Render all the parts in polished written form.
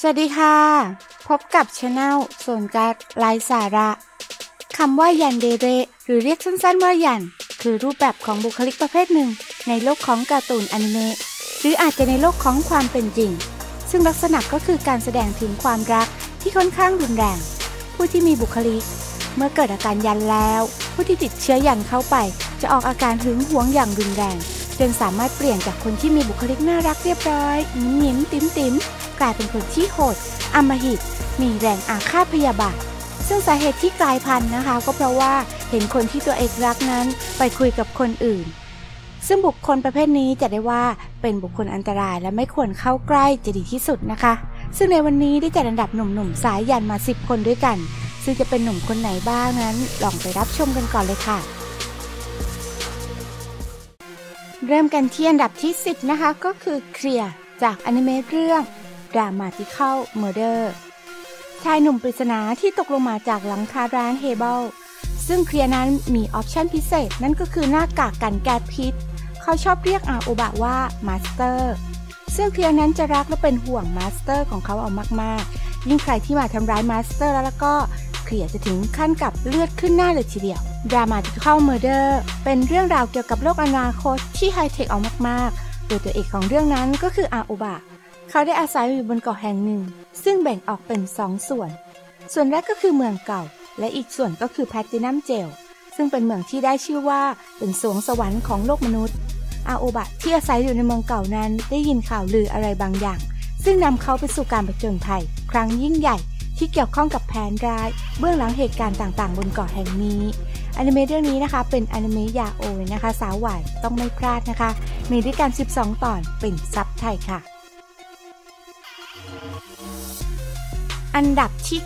วัสดีค่ะพบกับช anel โซนการ์ดไร้สาระคำว่ายันเดเรหรือเรียกสั้นๆว่ายันคือรูปแบบของบุคลิกประเภทหนึ่งในโลกของการ์ตูนอนิเมะหรืออาจจะในโลกของความเป็นจริงซึ่งลักษณะก็คือการแสดงถึงความรักที่ค่อนข้างรุนแรงผู้ที่มีบุคลิกเมื่อเกิดอาการยันแล้วผู้ที่ติดเชื้อยันเข้าไปจะออกอาการหึงหวงอย่างรุนแรงจนสามารถเปลี่ยนจากคนที่มีบุคลิกน่ารักเรียบร้อยยิ้มติ๋มกลายเป็นคนที่โหดอำมหิตมีแรงอาฆาตพยาบาทซึ่งสาเหตุที่กลายพันธุ์นะคะก็เพราะว่าเห็นคนที่ตัวเองรักนั้นไปคุยกับคนอื่นซึ่งบุคคลประเภทนี้จะได้ว่าเป็นบุคคลอันตรายและไม่ควรเข้าใกล้จะดีที่สุดนะคะซึ่งในวันนี้ได้จัดอันดับหนุ่มๆสายยันมา10คนด้วยกันซึ่งจะเป็นหนุ่มคนไหนบ้างนั้นลองไปรับชมกันก่อนเลยค่ะเริ่มกันที่อันดับที่10นะคะก็คือเคลียร์จากอนิเมะเรื่อง Dramatical Murder ชายหนุ่มปริศนาที่ตกลงมาจากหลังคาร้านเฮเบิลซึ่งเคลียร์นั้นมีออปชั่นพิเศษนั่นก็คือหน้ากากกันแก๊สพิษเขาชอบเรียกอาโอบะว่ามาสเตอร์ซึ่งเคลียร์นั้นจะรักและเป็นห่วงมาสเตอร์ของเขาเอามากๆยิ่งใครที่มาทำร้ายมาสเตอร์แล้วก็เคลียร์จะถึงขั้นกับเลือดขึ้นหน้าเลยทีเดียว Dramatical Murder เป็นเรื่องราวเกี่ยวกับโลกอนาคตที่ไฮเทคเอามากๆโดยตัวเอกของเรื่องนั้นก็คืออาโอบะเขาได้อาศัยอยู่บนเกาะแห่งหนึ่งซึ่งแบ่งออกเป็น2ส่วนแรกก็คือเมืองเก่าและอีกส่วนก็คือแพลตินัมเจลซึ่งเป็นเมืองที่ได้ชื่อว่าเป็นสวงสวรรค์ของโลกมนุษย์อาโอบะที่อาศัยอยู่ในเมืองเก่านั้นได้ยินข่าวลืออะไรบางอย่างซึ่งนำเขาไปสู่การผจญภัยครั้งยิ่งใหญ่ที่เกี่ยวข้องกับแผนร้ายเบื้องหลังเหตุการณ์ต่างๆบนเกาะแห่งนี้อนิเมะเรื่องนี้นะคะเป็นอนิเมะยาโอนะคะสาวหวานต้องไม่พลาดนะคะมีด้วยกัน12ตอนเป็นซับไทยค่ะอันดับที่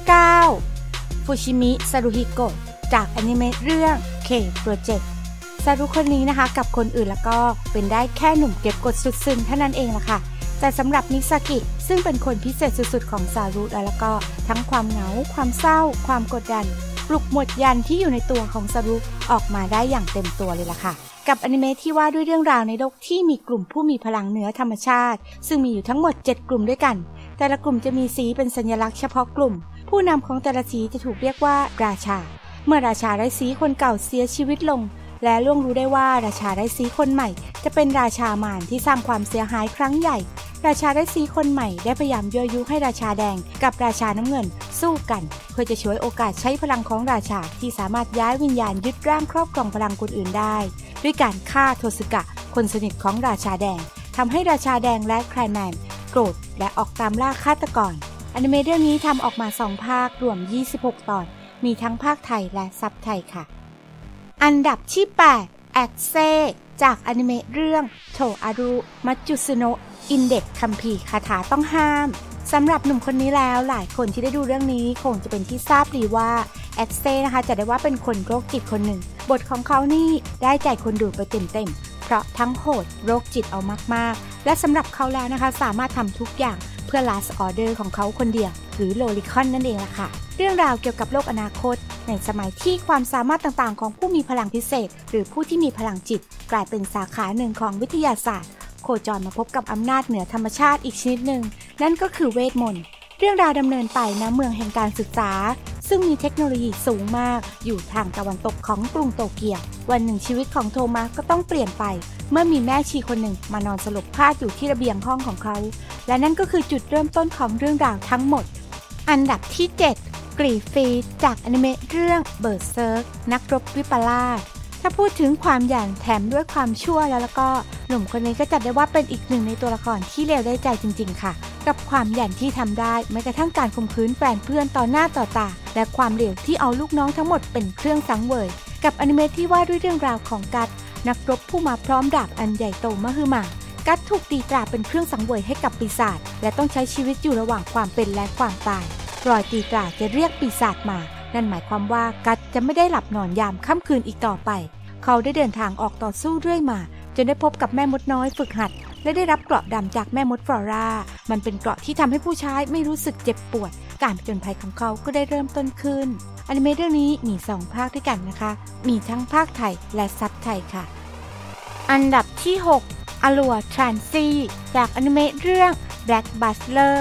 9ฟูชิมิซารุฮิโกะจากอนิเมะเรื่อง K Project ซารุคนนี้นะคะกับคนอื่นแล้วก็เป็นได้แค่หนุ่มเก็บกดสุดซึ้งเท่านั้นเองล่ะค่ะแต่สำหรับมิซากิซึ่งเป็นคนพิเศษสุดๆของซารุแล้วก็ทั้งความเหงาความเศร้าความกดดันปลุกหมดยันที่อยู่ในตัวของซารุออกมาได้อย่างเต็มตัวเลยล่ะค่ะกับอนิเมะที่ว่าด้วยเรื่องราวในโลกที่มีกลุ่มผู้มีพลังเหนือธรรมชาติซึ่งมีอยู่ทั้งหมด7กลุ่มด้วยกันแต่ละกลุ่มจะมีสีเป็นสัญลักษณ์เฉพาะกลุ่มผู้นำของแต่ละสีจะถูกเรียกว่าราชาเมื่อราชาไร้สีคนเก่าเสียชีวิตลงและล่วงรู้ได้ว่าราชาไร้สีคนใหม่จะเป็นราชามารที่สร้างความเสียหายครั้งใหญ่ราชาไร้สีคนใหม่ได้พยายามยั่วยุให้ราชาแดงกับราชาน้ำเงินสู้กันเพื่อจะฉวยโอกาสใช้พลังของราชาที่สามารถย้ายวิญญาณยึดร่างครอบครองพลังคนอื่นได้ด้วยการฆ่าโทสึกะคนสนิทของราชาแดงทำให้ราชาแดงและแคลแมนโกรธและออกตามล่าฆาตกรอนิเมะเรื่องนี้ทำออกมา2ภาครวม26ตอนมีทั้งภาคไทยและซับไทยค่ะอันดับที่8แอคเซจากอนิเมะเรื่องโทอารุมัจจุสึโนะอินเด็กซ์คัมภีร์คาถาต้องห้ามสำหรับหนุ่มคนนี้แล้วหลายคนที่ได้ดูเรื่องนี้คงจะเป็นที่ทราบดีว่าแอคเซนะคะจะได้ว่าเป็นคนโรคจิตคนหนึ่งบทของเขานี่ได้ใจคนดูไปเต็มๆเพราะทั้งโหดโรคจิตเอามากๆและสำหรับเขาแล้วนะคะสามารถทำทุกอย่างเพื่อ Last Order ของเขาคนเดียวหรือโลลิคอนนั่นเองล่ะค่ะเรื่องราวเกี่ยวกับโลกอนาคตในสมัยที่ความสามารถต่างๆของผู้มีพลังพิเศษหรือผู้ที่มีพลังจิตกลายเป็นสาขาหนึ่งของวิทยาศาสตร์โคจรมาพบกับอำนาจเหนือธรรมชาติอีกชนิดหนึ่งนั่นก็คือเวทมนต์เรื่องราวดำเนินไปณเมืองแห่งการศึกษาซึ่งมีเทคโนโลยีสูงมากอยู่ทางตะวันตกของกรุงโตเกียววันหนึ่งชีวิตของโทมัสก็ต้องเปลี่ยนไปเมื่อมีแม่ชีคนหนึ่งมานอนสลบพาดอยู่ที่ระเบียงห้องของเขาและนั่นก็คือจุดเริ่มต้นของเรื่องราวทั้งหมดอันดับที่7กรีฟีดจากอนิเมะเรื่องเบิร์ดเซิร์กนักรบวิปลาสถ้าพูดถึงความหยาบแถมด้วยความชั่วแล้วก็หนุ่มคนนี้ก็จัดได้ว่าเป็นอีกหนึ่งในตัวละครที่เลวได้ใจจริงๆค่ะกับความหยาบที่ทำได้แม้กระทั่งการข่มขืนแฟนเพื่อนต่อหน้าต่อตาและความเลวที่เอาลูกน้องทั้งหมดเป็นเครื่องสังเวยกับอนิเมะที่ว่าด้วยเรื่องราวของกัตนักรบผู้มาพร้อมดาบอันใหญ่โตมหึมากัตถูกตีตราเป็นเครื่องสังเวยให้กับปีศาจและต้องใช้ชีวิตอยู่ระหว่างความเป็นและความตายรอยตีตราจะเรียกปีศาจมานั่นหมายความว่ากัตจะไม่ได้หลับนอนยามค่ำคืนอีกต่อไปเขาได้เดินทางออกต่อสู้เรื่อยมาจนได้พบกับแม่มดน้อยฝึกหัดและได้รับเกราะดำจากแม่มดฟลอรามันเป็นเกราะที่ทำให้ผู้ใช้ไม่รู้สึกเจ็บปวดการผจญภัยของเขาก็ได้เริ่มต้นขึ้นอนิเมะเรื่องนี้มี2ภาคด้วยกันนะคะมีทั้งภาคไทยและซับไทยค่ะอันดับที่6อลัวทรานซี่จากอนิเมะเรื่อง Black Butler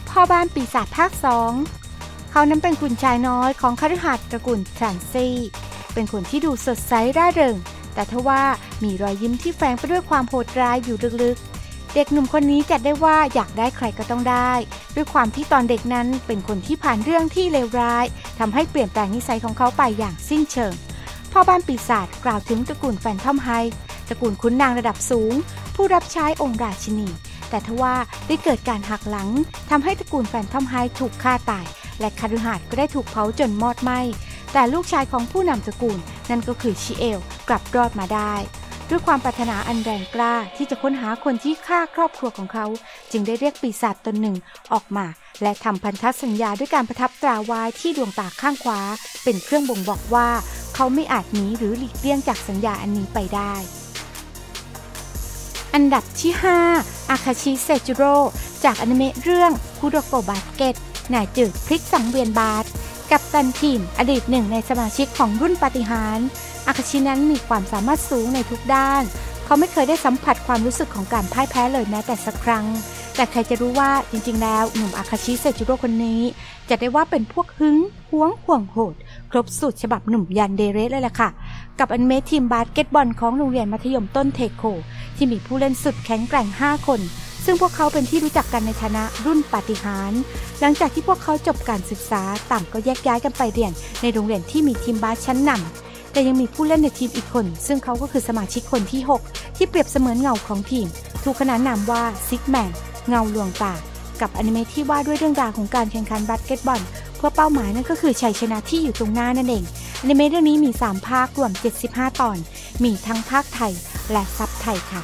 พ่อบ้านปีศาจภาค2เขานั้นเป็นคุณชายน้อยของคฤหัสถ์ตระกูลทรานซี่เป็นคนที่ดูสดใสร่าเริงแต่ทว่ามีรอยยิ้มที่แฝงไปด้วยความโหดร้ายอยู่ลึกๆเด็กหนุ่มคนนี้จัดได้ว่าอยากได้ใครก็ต้องได้ด้วยความที่ตอนเด็กนั้นเป็นคนที่ผ่านเรื่องที่เลวร้ายทำให้เปลี่ยนแปลงนิสัยของเขาไปอย่างสิ้นเชิงพ่อบ้านปีศาจกล่าวถึงตระกูลแฟนทอมไฮตระกูลขุนนางระดับสูงผู้รับใช้องค์ราชินีแต่ทว่าได้เกิดการหักหลังทำให้ตระกูลแฟนทอมไฮถูกฆ่าตายและคฤหัสถ์ก็ได้ถูกเผาจนมอดไหม้แต่ลูกชายของผู้นำตระกูลนั่นก็คือชิเอลกลับรอดมาได้ด้วยความปรารถนาอันแรงกล้าที่จะค้นหาคนที่ฆ่าครอบครัวของเขาจึงได้เรียกปีศาจตนหนึ่งออกมาและทำพันธสัญญาด้วยการประทับตราไว้ที่ดวงตาข้างขวาเป็นเครื่องบ่งบอกว่าเขาไม่อาจหนีหรือหลีกเลี่ยงจากสัญญาอันนี้ไปได้อันดับที่5อาคาชิเซจิโร่จากอนิเมะเรื่องคุโรโกะบาสเกตนายจืดพลิกสังเวียนบาสกัปตันทีมอดีตหนึ่งในสมาชิกของรุ่นปาฏิหาริย์อาคาชินั้นมีความสามารถสูงในทุกด้านเขาไม่เคยได้สัมผัสความรู้สึกของการพ่ายแพ้เลยแม้แต่สักครั้งแต่ใครจะรู้ว่าจริงๆแล้วหนุ่มอาคาชิเซจิโร่คนนี้จะได้ว่าเป็นพวกหึงหวงห่วงโหดครบสูตรฉบับหนุ่มยันเดเรสเลยล่ะค่ะกับอนิเมะทีมบาสเกตบอลของโรงเรียนมัธยมต้นเทโคที่มีผู้เล่นสุดแข็งแกร่ง5คนซึ่งพวกเขาเป็นที่รู้จักกันในฐานะรุ่นปาฏิหาริย์หลังจากที่พวกเขาจบการศึกษาต่างก็แยกย้ายกันไปเรียนในโรงเรียนที่มีทีมบาสชั้นนำแต่ยังมีผู้เล่นในทีมอีกคนซึ่งเขาก็คือสมาชิกคนที่6ที่เปรียบเสมือนเงาของทีมถูกขนานนามว่าซิกแมนเงาลวงตากับอนิเมะที่ว่าด้วยเรื่องราวของการแข่งขันบาสเกตบอลเพื่อเป้าหมายนั่นก็คือชัยชนะที่อยู่ตรงหน้านั่นเองอนิเมะเรื่องนี้มี3ภาครวม75ตอนมีทั้งภาคไทยและซับไทยค่ะ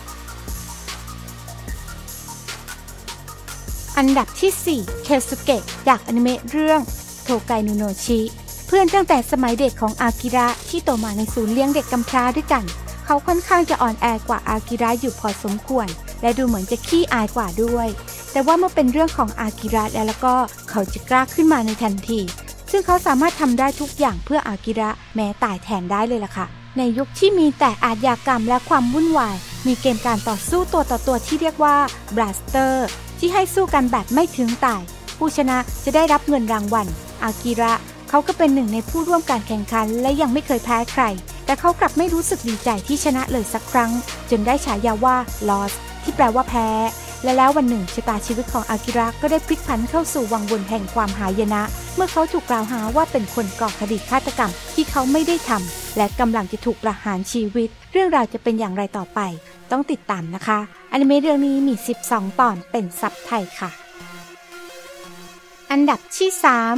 อันดับที่4เคซุเกะจากอนิเมะเรื่องโทไกนุโนชิเพื่อนตั้งแต่สมัยเด็กของอากิระที่โตมาในศูนย์เลี้ยงเด็กกำพร้าด้วยกันเขาค่อนข้างจะอ่อนแอกว่าอากิระอยู่พอสมควรและดูเหมือนจะขี้อายกว่าด้วยแต่ว่าเมื่อเป็นเรื่องของอากิระแล้วก็เขาจะกล้าขึ้นมาในทันทีซึ่งเขาสามารถทำได้ทุกอย่างเพื่ออากิระแม้ตายแทนได้เลยล่ะค่ะในยุคที่มีแต่อาชญากรรมและความวุ่นวายมีเกมการต่อสู้ตัวต่อตัวที่เรียกว่าบลาสเตอร์ที่ให้สู้กันแบบไม่ถึงตายผู้ชนะจะได้รับเงินรางวัลอากิระเขาก็เป็นหนึ่งในผู้ร่วมการแข่งขันและยังไม่เคยแพ้ใครแต่เขากลับไม่รู้สึกดีใจที่ชนะเลยสักครั้งจนได้ฉายาว่า Lost ที่แปลว่าแพ้และแล้ววันหนึ่งชะตาชีวิตของอากิระก็ได้พลิกผันเข้าสู่วังวนแห่งความหายนะเมื่อเขาถูกกล่าวหาว่าเป็นคนก่อคดีฆาตกรรมที่เขาไม่ได้ทำและกำลังจะถูกประหารชีวิตเรื่องราวจะเป็นอย่างไรต่อไปต้องติดตามนะคะอนิเมะเรื่องนี้มี12ตอนเป็นซับไทยค่ะอันดับที่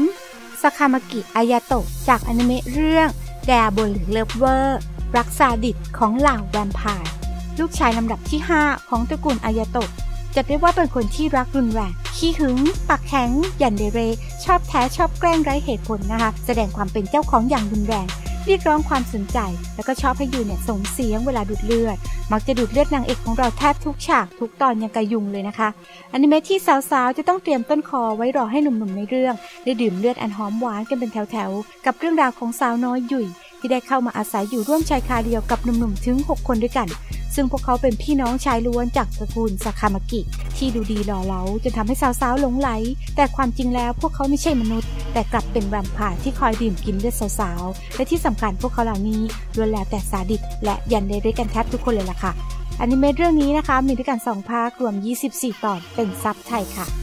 3ซาคามากิอายาโตะจากอนิเมะเรื่องแดโบลิเลเวอร์รักซาดิสของเหล่าแวมไพร์ลูกชายลำดับที่5ของตระกูลอายาโตะจัดได้ว่าเป็นคนที่รักรุนแรงขี้หึงปากแข็งยันเดเรชอบแท้ชอบแกล้งไร้เหตุผลนะคะแสดงความเป็นเจ้าของอย่างรุนแรงเรียกร้องความสนใจแล้วก็ชอบให้ยูเนี่ยส่งเสียงเวลาดูดเลือดมักจะดูดเลือดนางเอกของเราแทบทุกฉากทุกตอนยังกระยุงเลยนะคะอนิเมะที่สาวๆจะต้องเตรียมต้นคอไว้รอให้หนุ่มๆในเรื่องได้ดื่มเลือดอันหอมหวานกันเป็นแถวๆกับเรื่องราวของสาวน้อยหยุ่ยที่ได้เข้ามาอาศัยอยู่ร่วมชายคาเดียวกับหนุ่มๆถึง6คนด้วยกันซึ่งพวกเขาเป็นพี่น้องชายล้วนจากตระกูลซาคามากิที่ดูดีหล่อเหลาจนทำให้สาวๆหลงไหลแต่ความจริงแล้วพวกเขาไม่ใช่มนุษย์แต่กลับเป็นแวมไพร์ที่คอยดื่มกินเลือดสาวๆและที่สำคัญพวกเขาเหล่านี้ล้วนแล้วแต่ซาดิสและยันเดเรกันแทบทุกคนเลยล่ะค่ะอนิเมะเรื่องนี้นะคะมีด้วยกัน2ภาครวม24ตอนเป็นซับไทยค่ะ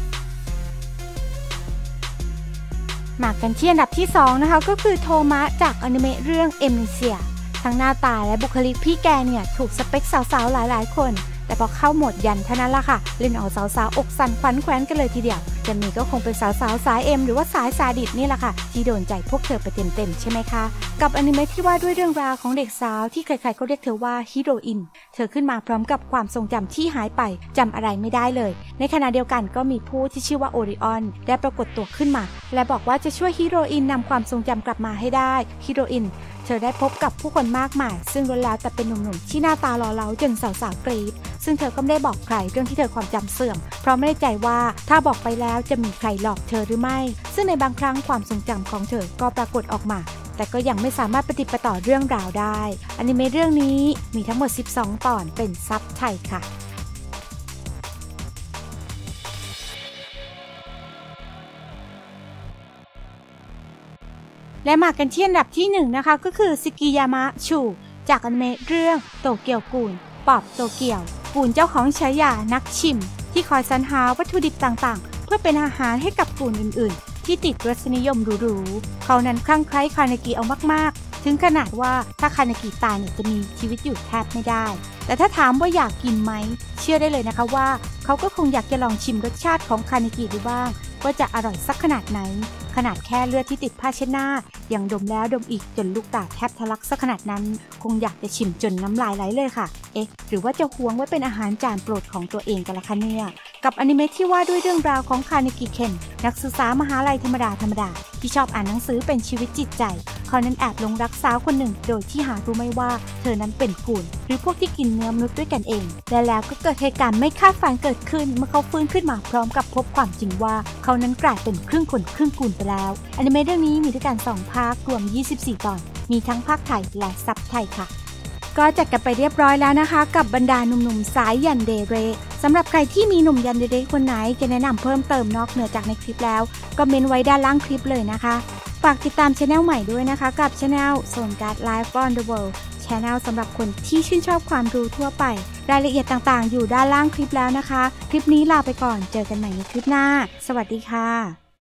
มากันที่อันดับที่2นะคะก็คือโทมะจากอนิเมะเรื่องเอมิเซียทั้งหน้าตาและบุคลิกพี่แกเนี่ยถูกสเปคสาวๆหลายๆคนแต่พอเข้าโหมดยันเท่านั้นล่ะค่ะเล่นเอาสาวๆอกสั่นขวัญแขวนกันเลยทีเดียวจะมีก็คงเป็นสาวๆสายเอ็มหรือว่าสายซาดิสนี่แหละค่ะที่โดนใจพวกเธอไปเต็มๆใช่ไหมคะกับอนิเมะที่ว่าด้วยเรื่องราวของเด็กสาวที่ใครๆก็เรียกเธอว่าฮีโรอินเธอขึ้นมาพร้อมกับความทรงจำที่หายไปจำอะไรไม่ได้เลยในขณะเดียวกันก็มีผู้ที่ชื่อว่าโอริออนได้ปรากฏตัวขึ้นมาและบอกว่าจะช่วยฮีโรอินนำความทรงจำกลับมาให้ได้ฮีโรอินเธอได้พบกับผู้คนมากมายซึ่งล้วนแล้วแต่เป็นหนุ่มๆที่หน้าตาหล่อเหลาจนสาวๆกรี๊ดซึ่งเธอก็ไม่ได้บอกใครเรื่องที่เธอความจำเสื่อมเพราะไม่ได้ใจว่าถ้าบอกไปแล้วจะมีใครหลอกเธอหรือไม่ซึ่งในบางครั้งความทรงจำของเธอก็ปรากฏออกมาแต่ก็ยังไม่สามารถปฏิบัติต่อเรื่องราวได้อนิเมะเรื่องนี้มีทั้งหมด12ตอนเป็นซับไทยค่ะและมากันที่อันดับที่1นะคะก็คือซึกิยามะชูจากอนิเมะเรื่องโตเกียวกูลปอบโตเกียวกูลเจ้าของฉายานักชิมที่คอยสรรหาวัตถุดิบต่างๆเพื่อเป็นอาหารให้กับกูลอื่นๆที่ติดรสนิยมหรูๆเขานั้นคลั่งไคล้คานากิเอามากๆถึงขนาดว่าถ้าคานากิตายเนี่ยจะมีชีวิตอยู่แทบไม่ได้แต่ถ้าถามว่าอยากกินไหมเชื่อได้เลยนะคะว่าเขาก็คงอยากจะลองชิมรสชาติของคานากิดูบ้างว่าจะอร่อยสักขนาดไหนขนาดแค่เลือดที่ติดผ้าเช็ดหน้ายังดมแล้วดมอีกจนลูกตาแทบทะลักสักขนาดนั้นคงอยากจะชิมจนน้ำลายไหลเลยค่ะหรือว่าจะหวงไว้เป็นอาหารจานโปรดของตัวเองกันละคะเนี่ยกับอนิเมะที่ว่าด้วยเรื่องราวของคานากิเคนนักศึกษามหาลัยธรรมดาที่ชอบอ่านหนังสือเป็นชีวิตจิตใจเขานั้นแอบหลงรักสาวคนหนึ่งโดยที่หารู้ไม่ว่าเธอนั้นเป็นกูลหรือพวกที่กินเนื้อมนุษย์ด้วยกันเองและแล้วก็เกิดเหตุการณ์ไม่คาดฝันเกิดขึ้นเมื่อเขาฟื้นขึ้นมาพร้อมกับพบความจริงว่าเขานั้นกลายเป็นครึ่งคนครึ่งกูลไปแล้วอนิเมะเรื่องนี้มีด้วยกัน2ภาครวม24ตอนมีทั้งภาคไทยและซับไทยค่ะก็จัดกันไปเรียบร้อยแล้วนะคะกับบรรดาหนุ่มๆสายยันเดเรสำหรับใครที่มีหนุ่มยันเดเรคนไหนจะแนะนำเพิ่มเติมนอกเหนือจากในคลิปแล้วก็เมนไว้ด้านล่างคลิปเลยนะคะฝากติดตามช anel ใหม่ด้วยนะคะกับช anel โซนการ์ดไลฟ์ on the world channel สำหรับคนที่ชื่นชอบความรู้ทั่วไปรายละเอียดต่างๆอยู่ด้านล่างคลิปแล้วนะคะคลิปนี้ลาไปก่อนเจอกันใหม่ในคลิปหน้าสวัสดีค่ะ